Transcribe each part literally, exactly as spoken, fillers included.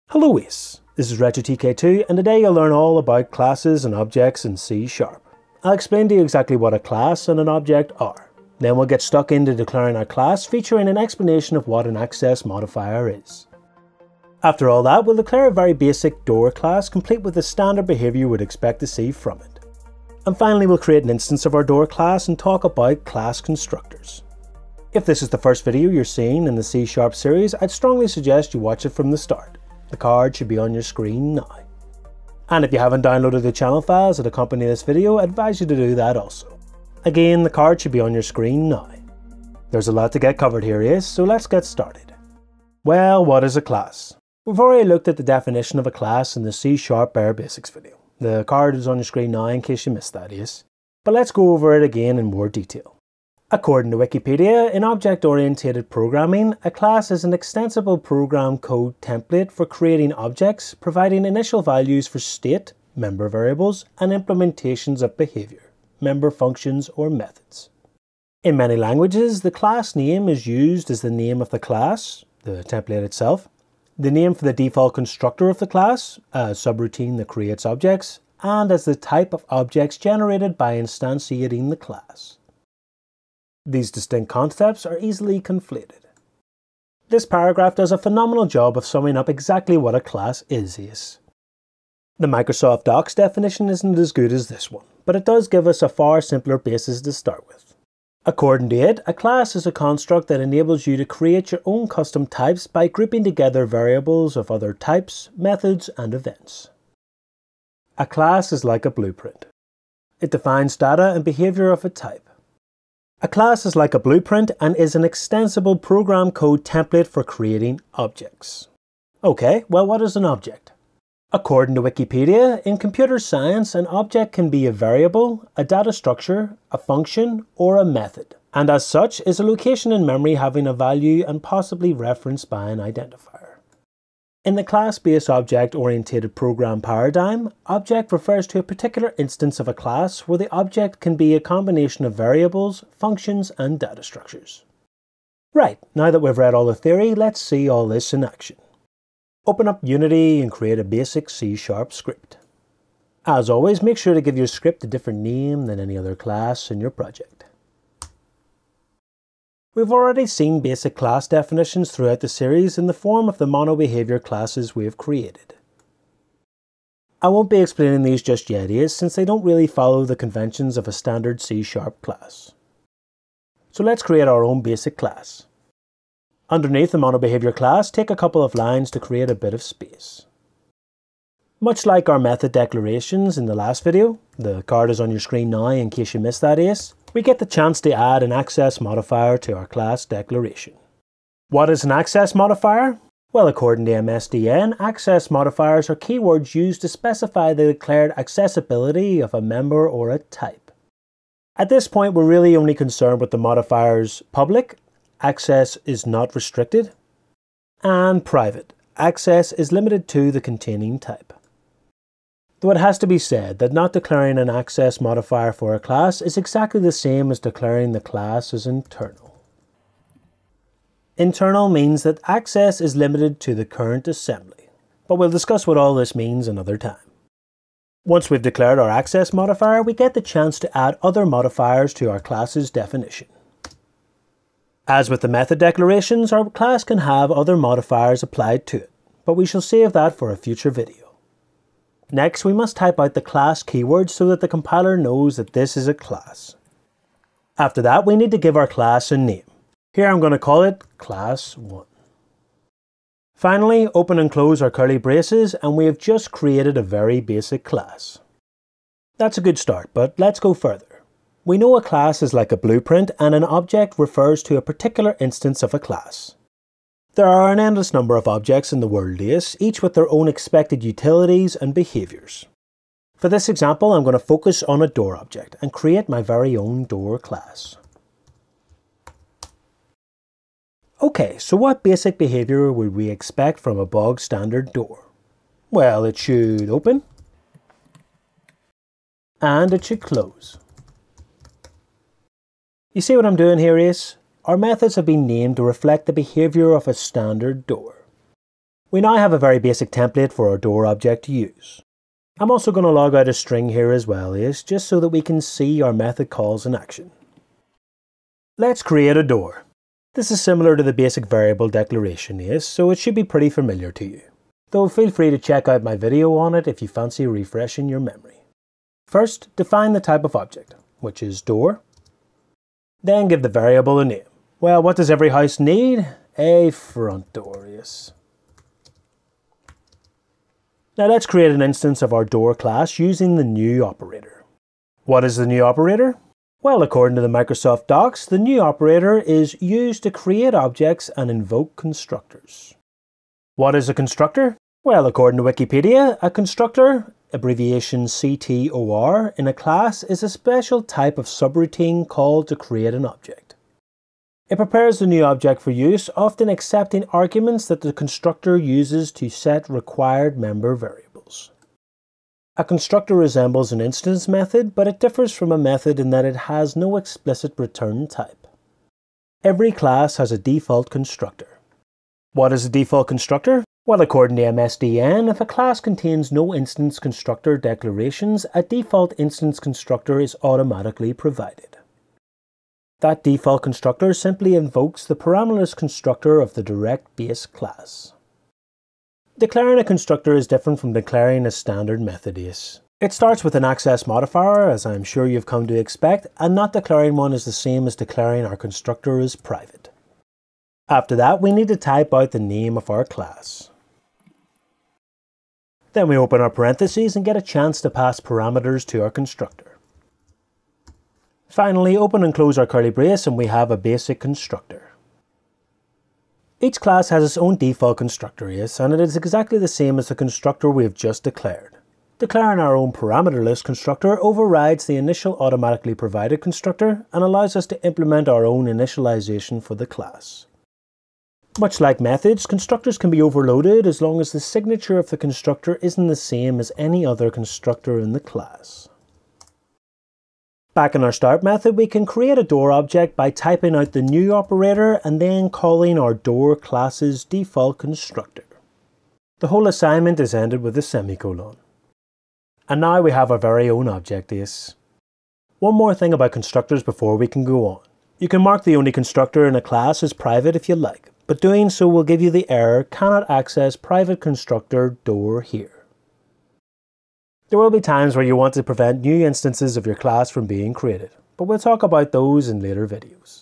Hello Ace, this is Retro T K two and today you'll learn all about classes and objects in C sharp. I'll explain to you exactly what a class and an object are. Then we'll get stuck into declaring a class featuring an explanation of what an access modifier is. After all that, we'll declare a very basic door class complete with the standard behaviour you would expect to see from it. And finally we'll create an instance of our door class and talk about class constructors. If this is the first video you're seeing in the C sharp series, I'd strongly suggest you watch it from the start. The card should be on your screen now. And if you haven't downloaded the channel files that accompany this video, I advise you to do that also. Again, the card should be on your screen now. There's a lot to get covered here, Ace, so let's get started. Well, what is a class? We've already looked at the definition of a class in the C sharp bare basics video. The card is on your screen now in case you missed that, Ace. But let's go over it again in more detail. According to Wikipedia, in object-oriented programming, a class is an extensible program code template for creating objects, providing initial values for state, member variables, and implementations of behavior, member functions or methods. In many languages, the class name is used as the name of the class, the template itself, the name for the default constructor of the class, a subroutine that creates objects, and as the type of objects generated by instantiating the class. These distinct concepts are easily conflated. This paragraph does a phenomenal job of summing up exactly what a class is, Ace. The Microsoft Docs definition isn't as good as this one, but it does give us a far simpler basis to start with. According to it, a class is a construct that enables you to create your own custom types by grouping together variables of other types, methods, and events. A class is like a blueprint. It defines data and behavior of a type. A class is like a blueprint and is an extensible program code template for creating objects. Okay, well, what is an object? According to Wikipedia, in computer science, an object can be a variable, a data structure, a function, or a method, and as such is a location in memory having a value and possibly referenced by an identifier. In the class-based object-oriented program paradigm, object refers to a particular instance of a class where the object can be a combination of variables, functions, and data structures. Right, now that we've read all the theory, let's see all this in action. Open up Unity and create a basic C sharp script. As always, make sure to give your script a different name than any other class in your project. We've already seen basic class definitions throughout the series in the form of the mono-behavior classes we have created. I won't be explaining these just yet, Ace, since they don't really follow the conventions of a standard C sharp class. So let's create our own basic class. Underneath the mono-behavior class, take a couple of lines to create a bit of space. Much like our method declarations in the last video, the card is on your screen now in case you missed that, Ace, we get the chance to add an access modifier to our class declaration. What is an access modifier? Well, according to M S D N, access modifiers are keywords used to specify the declared accessibility of a member or a type. At this point, we're really only concerned with the modifiers public, access is not restricted, and private, access is limited to the containing type. Though it has to be said that not declaring an access modifier for a class is exactly the same as declaring the class as internal. Internal means that access is limited to the current assembly, but we'll discuss what all this means another time. Once we've declared our access modifier, we get the chance to add other modifiers to our class's definition. As with the method declarations, our class can have other modifiers applied to it, but we shall save that for a future video. Next, we must type out the class keyword so that the compiler knows that this is a class. After that, we need to give our class a name. Here I'm going to call it class one. Finally, open and close our curly braces and we have just created a very basic class. That's a good start, but let's go further. We know a class is like a blueprint and an object refers to a particular instance of a class. There are an endless number of objects in the world, Ace, each with their own expected utilities and behaviors. For this example, I'm going to focus on a door object and create my very own door class. Okay, so what basic behavior would we expect from a bog standard door? Well, it should open and it should close. You see what I'm doing here, Ace? Our methods have been named to reflect the behavior of a standard door. We now have a very basic template for our door object to use. I'm also going to log out a string here as well, yes, just so that we can see our method calls in action. Let's create a door. This is similar to the basic variable declaration, yes, so it should be pretty familiar to you. Though feel free to check out my video on it if you fancy refreshing your memory. First, define the type of object, which is door. Then give the variable a name. Well, what does every house need? A front door, yes. Now let's create an instance of our door class using the new operator. What is the new operator? Well, according to the Microsoft Docs, the new operator is used to create objects and invoke constructors. What is a constructor? Well, according to Wikipedia, a constructor, abbreviation C T O R, in a class is a special type of subroutine called to create an object. It prepares the new object for use, often accepting arguments that the constructor uses to set required member variables. A constructor resembles an instance method, but it differs from a method in that it has no explicit return type. Every class has a default constructor. What is a default constructor? Well, according to M S D N, if a class contains no instance constructor declarations, a default instance constructor is automatically provided. That default constructor simply invokes the parameterless constructor of the direct base class. Declaring a constructor is different from declaring a standard method is. It starts with an access modifier, as I'm sure you've come to expect, and not declaring one is the same as declaring our constructor is private. After that, we need to type out the name of our class. Then we open our parentheses and get a chance to pass parameters to our constructor. Finally, open and close our curly brace and we have a basic constructor. Each class has its own default constructor, yes, and it is exactly the same as the constructor we have just declared. Declaring our own parameterless constructor overrides the initial automatically provided constructor and allows us to implement our own initialization for the class. Much like methods, constructors can be overloaded as long as the signature of the constructor isn't the same as any other constructor in the class. Back in our start method, we can create a door object by typing out the new operator and then calling our door class's default constructor. The whole assignment is ended with a semicolon. And now we have our very own object ace. One more thing about constructors before we can go on. You can mark the only constructor in a class as private if you like, but doing so will give you the error cannot access private constructor door here. There will be times where you want to prevent new instances of your class from being created, but we'll talk about those in later videos.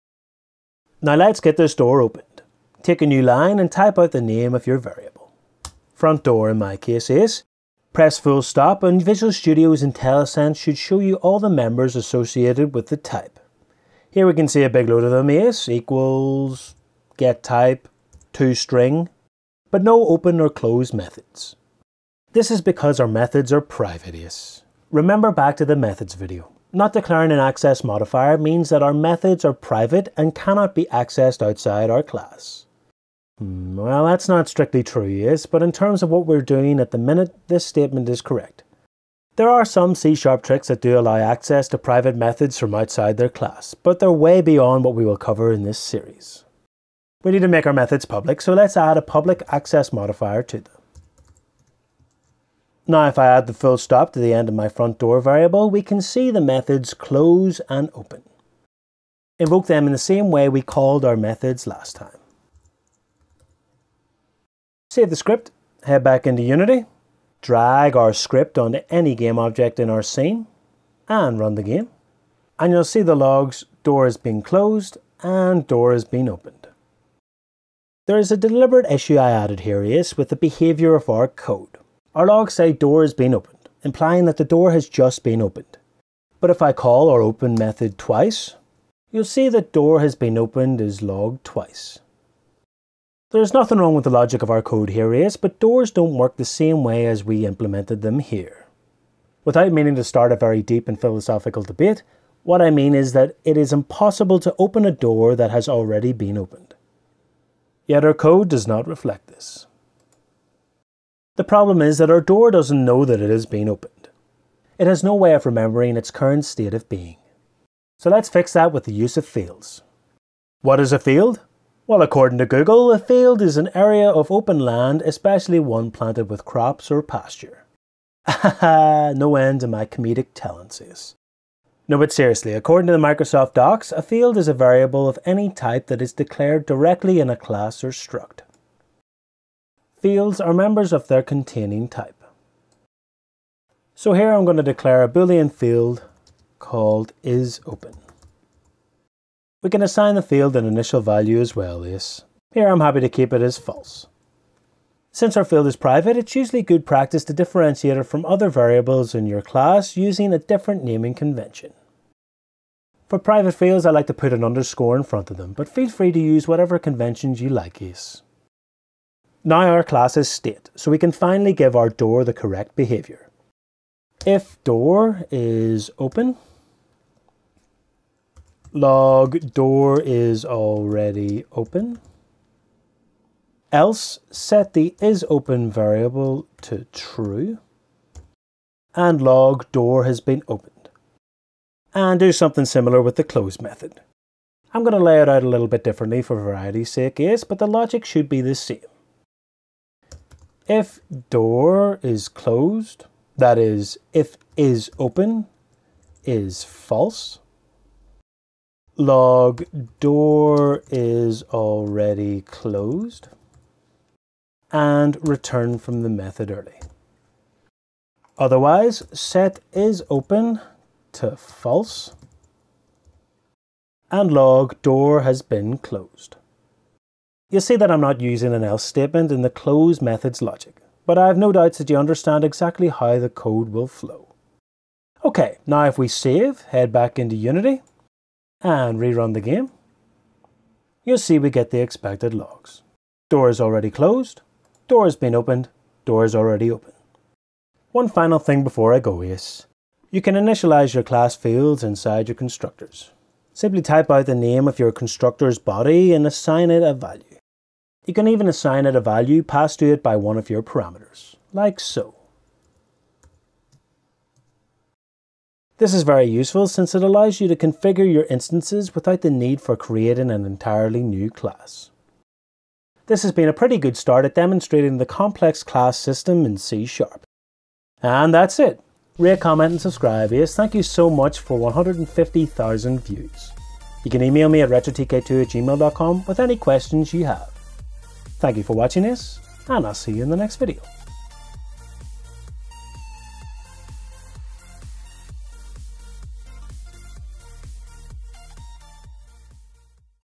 Now let's get this door opened. Take a new line and type out the name of your variable. Front door in my case is. Press full stop and Visual Studio's IntelliSense should show you all the members associated with the type. Here we can see a big load of them is equals, get type, toString, but no open or close methods. This is because our methods are private, yes. Remember back to the methods video. Not declaring an access modifier means that our methods are private and cannot be accessed outside our class. Well, that's not strictly true, yes, but in terms of what we're doing at the minute, this statement is correct. There are some C sharp tricks that do allow access to private methods from outside their class, but they're way beyond what we will cover in this series. We need to make our methods public, so let's add a public access modifier to them. Now if I add the full stop to the end of my front door variable, we can see the methods close and open. Invoke them in the same way we called our methods last time. Save the script, head back into Unity, drag our script onto any game object in our scene, and run the game. And you'll see the logs door has been closed and door has been opened. There is a deliberate issue I added here is with the behavior of our code. Our logs say door has been opened, implying that the door has just been opened. But if I call our open method twice, you'll see that door has been opened is logged twice. There's nothing wrong with the logic of our code here is, but doors don't work the same way as we implemented them here. Without meaning to start a very deep and philosophical debate, what I mean is that it is impossible to open a door that has already been opened. Yet our code does not reflect this. The problem is that our door doesn't know that it has been opened. It has no way of remembering its current state of being. So let's fix that with the use of fields. What is a field? Well, according to Google, a field is an area of open land, especially one planted with crops or pasture. Haha, no end to my comedic tendencies. No, but seriously, according to the Microsoft Docs, a field is a variable of any type that is declared directly in a class or struct. Fields are members of their containing type. So here I'm going to declare a boolean field called isOpen. We can assign the field an initial value as well as. Here I'm happy to keep it as false. Since our field is private, it's usually good practice to differentiate it from other variables in your class using a different naming convention. For private fields, I like to put an underscore in front of them, but feel free to use whatever conventions you like, Ace. Now our class is state, so we can finally give our door the correct behavior. If door is open, log door is already open, else set the isOpen variable to true, and log door has been opened. And do something similar with the close method. I'm going to lay it out a little bit differently for variety's sake, yes, but the logic should be the same. If door is closed, that is, if isOpen is false, log door is already closed, and return from the method early. Otherwise, set isOpen to false, and log door has been closed. You'll see that I'm not using an else statement in the close method's logic, but I have no doubts that you understand exactly how the code will flow. Okay, now if we save, head back into Unity, and rerun the game, you'll see we get the expected logs. Door is already closed, door has been opened, door is already open. One final thing before I go is, you can initialize your class fields inside your constructors. Simply type out the name of your constructor's body and assign it a value. You can even assign it a value passed to it by one of your parameters, like so. This is very useful since it allows you to configure your instances without the need for creating an entirely new class. This has been a pretty good start at demonstrating the complex class system in C sharp. And that's it. Rate, comment and subscribe. Yes, thank you so much for one hundred fifty thousand views. You can email me at retro T K two at gmail dot com with any questions you have. Thank you for watching this, and I'll see you in the next video.